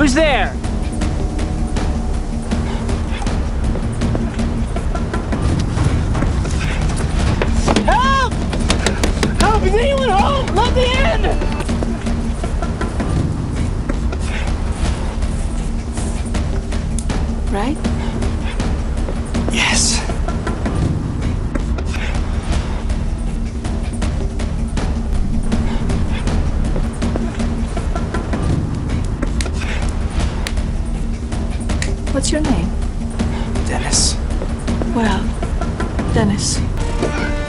Who's there? Help! Help! Is anyone home? Let me in! Right? Yes. What's your name? Dennis. Well, Dennis.